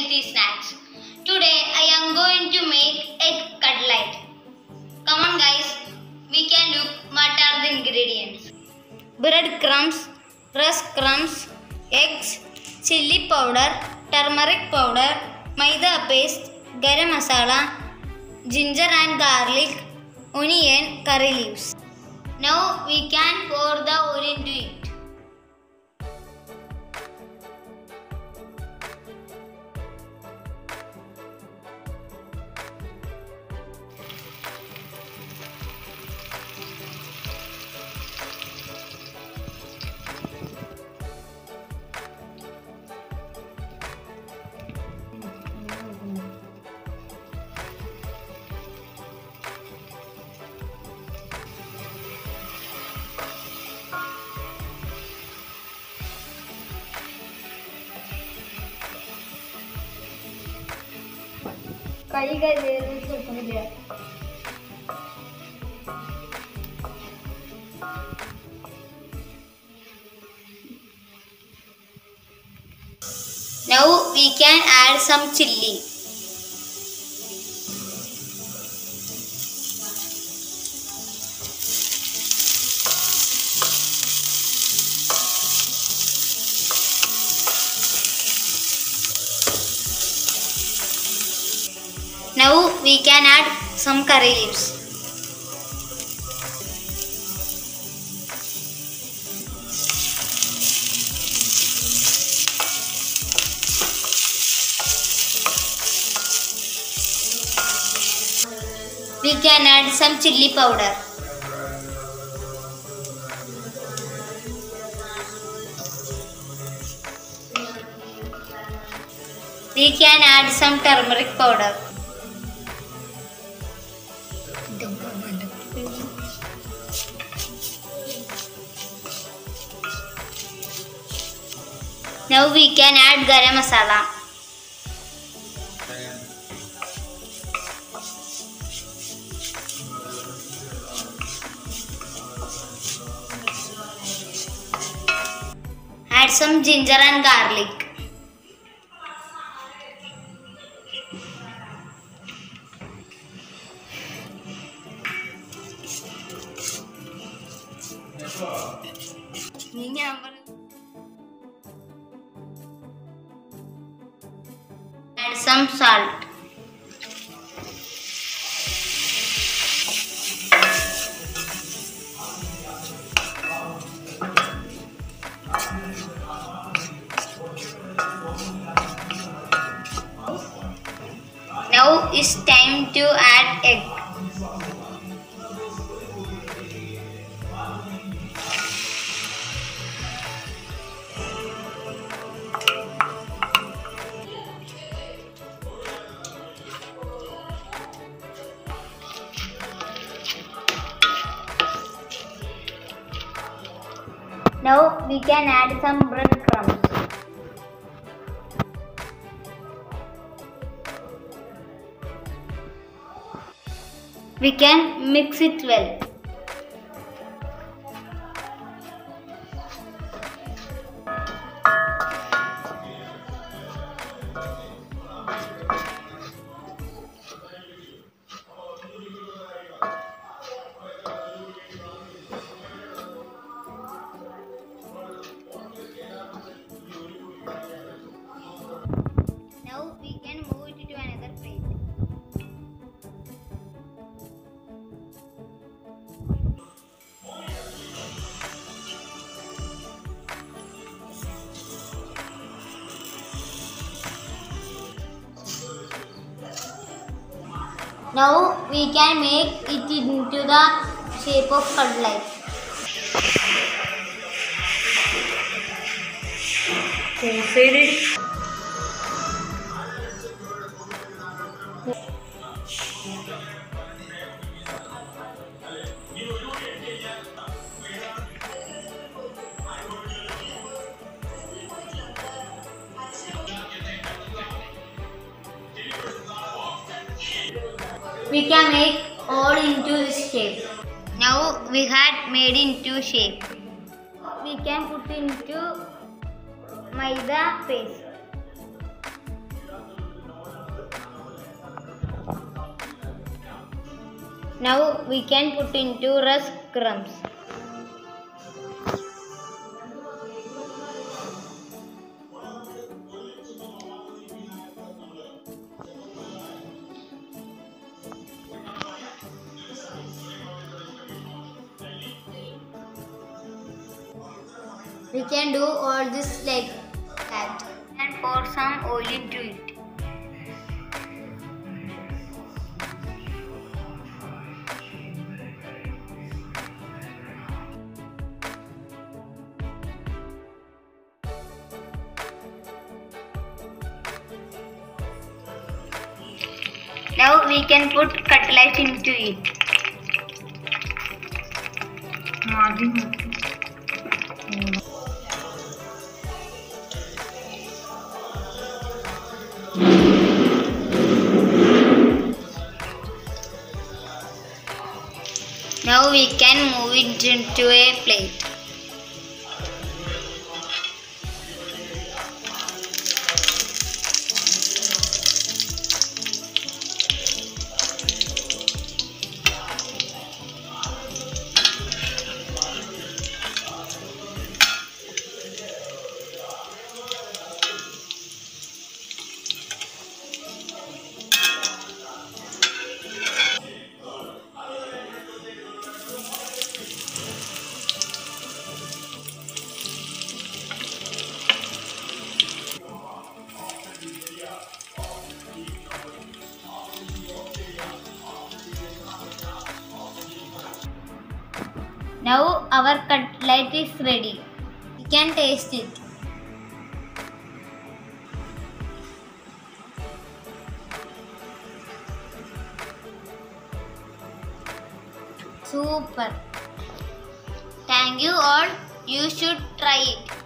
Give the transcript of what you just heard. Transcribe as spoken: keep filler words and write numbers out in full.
healthy snacks. Today I am going to make egg cutlet. Come on guys, we can look what are the ingredients. Bread crumbs, rusk crumbs, eggs, chili powder, turmeric powder, maida paste, garam masala, ginger and garlic, onion, curry leaves. Now we can pour the oil into it. കൈകൾ വേറെ കൊടുക്കുന്നില്ല. Now we can add some chilli. Now we can add some curry leaves. We can add some chili powder. We can add some turmeric powder. Now we can add garam masala. Add some ginger and garlic. Add some salt. Now it's time to add egg. Now we can add some breadcrumbs. We can mix it well. Now we can move it to another plate. Now we can make it into the shape of cutlet. We can make all into this shape. Now we had made into shape. We can put into maida paste. Now we can put into rusk crumbs. We can do all this like that and pour some oil into it. Now we can put cutlet into it. Now we can move it into a plate. Now our cutlet is ready. We can taste it. Super. Thank you all. You should try it.